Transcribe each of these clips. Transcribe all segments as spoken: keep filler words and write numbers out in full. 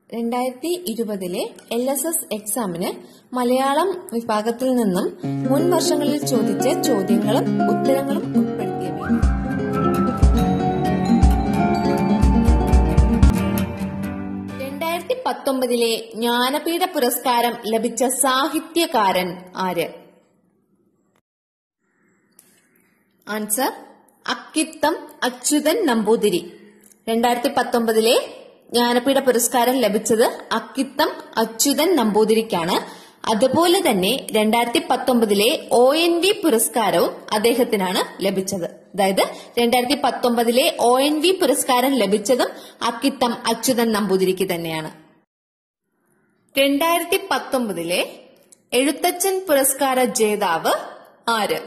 രണ്ടായിരത്തി ഇരുപതിലെ L S S എക്സാമിന് മലയാളം വിഭാഗത്തിൽ നിന്നും മുൻ വർഷങ്ങളിൽ ചോദിച്ച ചോദ്യങ്ങളും ഉത്തരങ്ങളും ഉൾപ്പെടുത്തിയവയാണ്. രണ്ടായിരത്തി പത്തൊമ്പതിലെ ജ്ഞാനപീഠ പുരസ്കാരം ലഭിച്ച സാഹിത്യകാരൻ ആര്? ആൻസർ അക്കിത്തം അച്യുതൻ നമ്പൂതിരി. രണ്ടായിരത്തി പത്തൊമ്പതിലെ ജ്ഞാനപീഠ പുരസ്കാരം ലഭിച്ചത് അക്കിത്തം അച്യുതൻ നമ്പൂതിരിക്കാണ്. അതുപോലെ തന്നെ രണ്ടായിരത്തി പത്തൊമ്പതിലെ ഒ എൻ വി പുരസ്കാരവും അദ്ദേഹത്തിനാണ് ലഭിച്ചത്. അതായത് രണ്ടായിരത്തി പത്തൊമ്പതിലെ ഒ എൻ വി പുരസ്കാരം ലഭിച്ചതും അക്കിത്തം അച്യുതൻ നമ്പൂതിരിക്ക് തന്നെയാണ്. രണ്ടായിരത്തി പത്തൊമ്പതിലെ എഴുത്തച്ഛൻ പുരസ്കാര ജേതാവ് ആര്?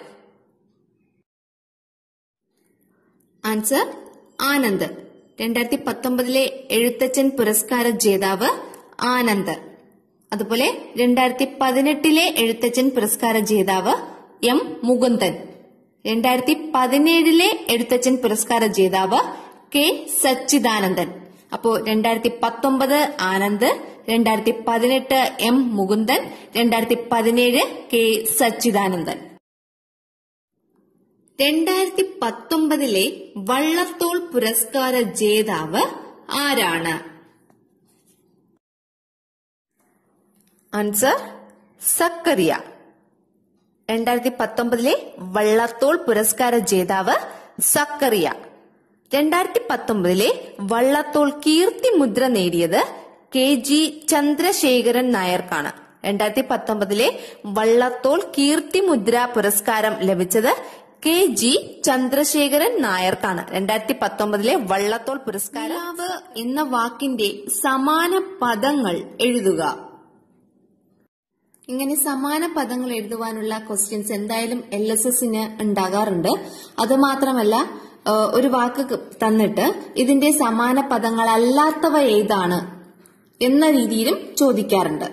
ആൻസർ ആനന്ദ്. രണ്ടായിരത്തി പത്തൊമ്പതിലെ എഴുത്തച്ഛൻ പുരസ്കാര ജേതാവ് ആനന്ദ്. അതുപോലെ രണ്ടായിരത്തി പതിനെട്ടിലെ എഴുത്തച്ഛൻ പുരസ്കാര ജേതാവ് എം മുകുന്ദൻ. രണ്ടായിരത്തി പതിനേഴിലെ എഴുത്തച്ഛൻ പുരസ്കാര ജേതാവ് കെ സച്ചിദാനന്ദൻ. അപ്പോ രണ്ടായിരത്തി പത്തൊമ്പത് ആനന്ദ്, രണ്ടായിരത്തി പതിനെട്ട് എം മുകുന്ദൻ, രണ്ടായിരത്തി പതിനേഴ് കെ സച്ചിദാനന്ദൻ. രണ്ടായിരത്തി പത്തൊമ്പതിലെ വള്ളത്തോൾ പുരസ്കാര ജേതാവ് ആരാണ്? ആൻസർ സക്കറിയ. രണ്ടായിരത്തി പത്തൊമ്പതിലെ വള്ളത്തോൾ പുരസ്കാര ജേതാവ് സക്കറിയ. രണ്ടായിരത്തി പത്തൊമ്പതിലെ വള്ളത്തോൾ കീർത്തി മുദ്ര നേടിയത് കെ ജി ചന്ദ്രശേഖരൻ നായർക്കാണ്. രണ്ടായിരത്തി പത്തൊമ്പതിലെ വള്ളത്തോൾ കീർത്തി മുദ്ര പുരസ്കാരം ലഭിച്ചത് കെ ജി ചന്ദ്രശേഖരൻ നായർക്കാണ്. രണ്ടായിരത്തി പത്തൊമ്പതിലെ വള്ളത്തോൾ പുരസ്കാരം. നിലാവ് എന്ന വാക്കിന്റെ സമാന പദങ്ങൾ എഴുതുക. ഇങ്ങനെ സമാന പദങ്ങൾ എഴുതുവാനുള്ള ക്വസ്റ്റ്യൻസ് എന്തായാലും എൽ എസ് എസിന് ഉണ്ടാകാറുണ്ട്. അതുമാത്രമല്ല, ഒരു വാക്ക് തന്നിട്ട് ഇതിന്റെ സമാന പദങ്ങളല്ലാത്തവ ഏതാണ് എന്ന രീതിയിലും ചോദിക്കാറുണ്ട്.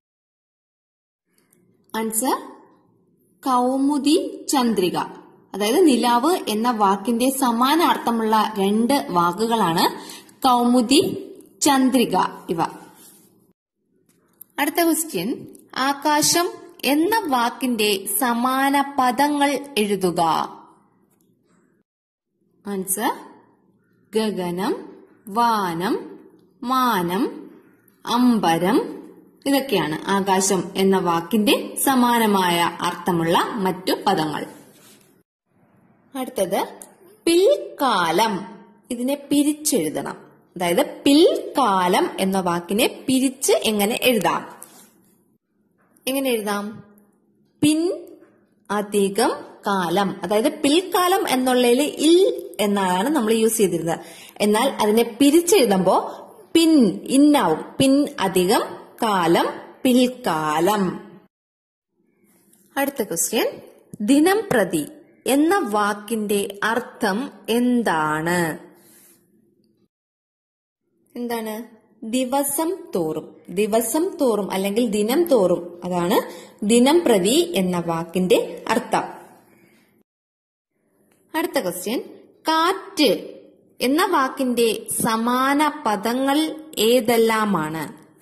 ആൻസർ കൗമുദി ചന്ദ്രിക. അതായത് നിലാവ് എന്ന വാക്കിന്റെ സമാന അർത്ഥമുള്ള രണ്ട് വാക്കുകളാണ് കൗമുദി, ചന്ദ്രിക ഇവ. അടുത്ത ക്വസ്റ്റ്യൻ, ആകാശം എന്ന വാക്കിന്റെ സമാന പദങ്ങൾ എഴുതുക. ആൻസർ ഗഗനം, വാനം, മാനം, അമ്പരം. ഇതൊക്കെയാണ് ആകാശം എന്ന വാക്കിന്റെ സമാനമായ അർത്ഥമുള്ള മറ്റു പദങ്ങൾ. അടുത്തത് പിൽക്കാലം. ഇതിനെ പിരിച്ചെഴുതണം. അതായത് പിൽക്കാലം എന്ന വാക്കിനെ പിരിച്ച് എങ്ങനെ എഴുതാം? എങ്ങനെ എഴുതാം? പിൻ അധികം കാലം. അതായത് പിൽക്കാലം എന്നുള്ളതിൽ ഇൽ എന്നാണ് നമ്മൾ യൂസ് ചെയ്തിരുന്നത്. എന്നാൽ അതിനെ പിരിച്ചെഴുതുമ്പോ പിൻ ഇന്നാവും. പിൻ അധികം കാലം, പിൽക്കാലം. അടുത്ത ക്വസ്റ്റ്യൻ, ദിനം പ്രതി എന്ന വാക്കിന്റെ അർത്ഥം എന്താണ്? എന്താണ്? ദിവസം തോറും. ദിവസം തോറും അല്ലെങ്കിൽ ദിനം തോറും. അതാണ് ദിനം പ്രതി എന്ന വാക്കിന്റെ അർത്ഥം. അടുത്ത ക്വസ്റ്റ്യൻ, കാറ്റ് എന്ന വാക്കിന്റെ സമാന പദങ്ങൾ ഏതെല്ലാമാണ്?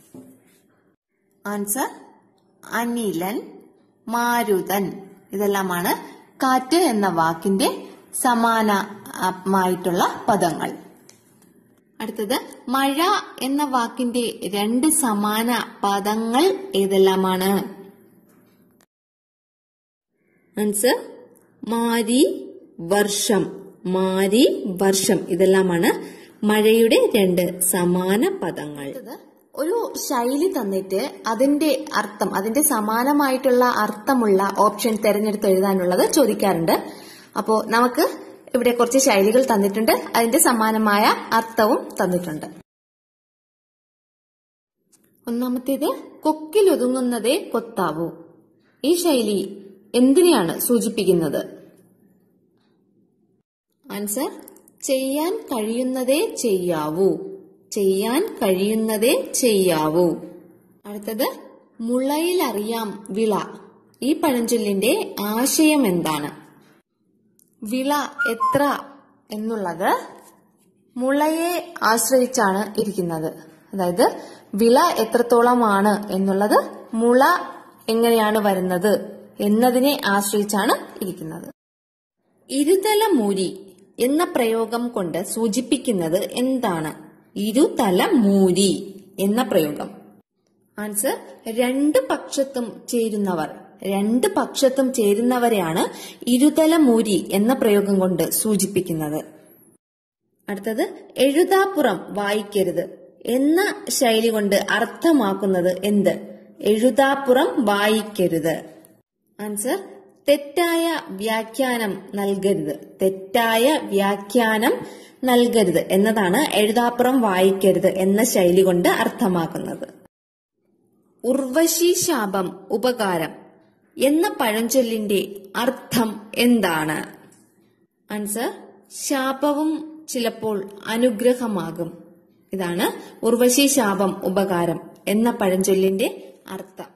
ആൻസർ അനിലൻ, മാരുതൻ. ഇതെല്ലാമാണ് കാറ്റ് എന്ന വാക്കിന്റെ സമാനമായിട്ടുള്ള പദങ്ങൾ. അടുത്തത്, മഴ എന്ന വാക്കിന്റെ രണ്ട് സമാന പദങ്ങൾ ഏതെല്ലാമാണ്? ആൻസർ മാരി, വർഷം. മാരി, വർഷം. ഇതെല്ലാമാണ് മഴയുടെ രണ്ട് സമാന പദങ്ങൾ. ഒരു ശൈലി തന്നിട്ട് അതിന്റെ അർത്ഥം, അതിന്റെ സമാനമായിട്ടുള്ള അർത്ഥമുള്ള ഓപ്ഷൻ തിരഞ്ഞെടുത്ത് എഴുതാനുള്ളത് ചോദിക്കാറുണ്ട്. അപ്പോ നമുക്ക് ഇവിടെ കുറച്ച് ശൈലികൾ തന്നിട്ടുണ്ട്, അതിന്റെ സമാനമായ അർത്ഥവും തന്നിട്ടുണ്ട്. ഒന്നാമത്തേത്, കൊക്കിലൊതുങ്ങുന്നതേ കൊത്താവൂ. ഈ ശൈലി എന്തിനെയാണ് സൂചിപ്പിക്കുന്നത്? ആൻസർ ചെയ്യാൻ കഴിയുന്നതേ ചെയ്യാവൂ. ചെയ്യാൻ കഴിയുന്നതേ ചെയ്യാവൂ. അടുത്തത്, മുളയിലറിയാം വിള. ഈ പഴഞ്ചൊല്ലിന്റെ ആശയം എന്താണ്? വിള എത്ര എന്നുള്ളത് മുളയെ ആശ്രയിച്ചാണ് ഇരിക്കുന്നത്. അതായത് വിള എത്രത്തോളമാണ് എന്നുള്ളത് മുള എങ്ങനെയാണ് വരുന്നത് എന്നതിനെ ആശ്രയിച്ചാണ് ഇരിക്കുന്നത്. ഇരുതല മൂരി എന്ന പ്രയോഗം കൊണ്ട് സൂചിപ്പിക്കുന്നത് എന്താണ്? ഇരുതല മൂരി എന്ന പ്രയോഗം. ആൻസർ രണ്ട് പക്ഷത്തും ചേരുന്നവർ. രണ്ട് പക്ഷത്തും ചേരുന്നവരെയാണ് ഇരുതല മൂരി എന്ന പ്രയോഗം കൊണ്ട് സൂചിപ്പിക്കുന്നത്. അടുത്തത് എഴുതാപ്പുറം വായിക്കരുത് എന്ന ശൈലി കൊണ്ട് അർത്ഥമാക്കുന്നത് എന്ത്? എഴുതാപ്പുറം വായിക്കരുത്. ആൻസർ തെറ്റായ വ്യാഖ്യാനം നൽകരുത്. തെറ്റായ വ്യാഖ്യാനം നൽകരുത് എന്നതാണ് എഴുതാപ്പുറം വായിക്കരുത് എന്ന ശൈലി കൊണ്ട് അർത്ഥമാക്കുന്നത്. ഉർവശി ശാപം ഉപകാരം എന്ന പഴഞ്ചൊല്ലിന്റെ അർത്ഥം എന്താണ്? ആൻസർ ശാപവും ചിലപ്പോൾ അനുഗ്രഹമാകും. ഇതാണ് ഉർവശി ശാപം ഉപകാരം എന്ന പഴഞ്ചൊല്ലിന്റെ അർത്ഥം.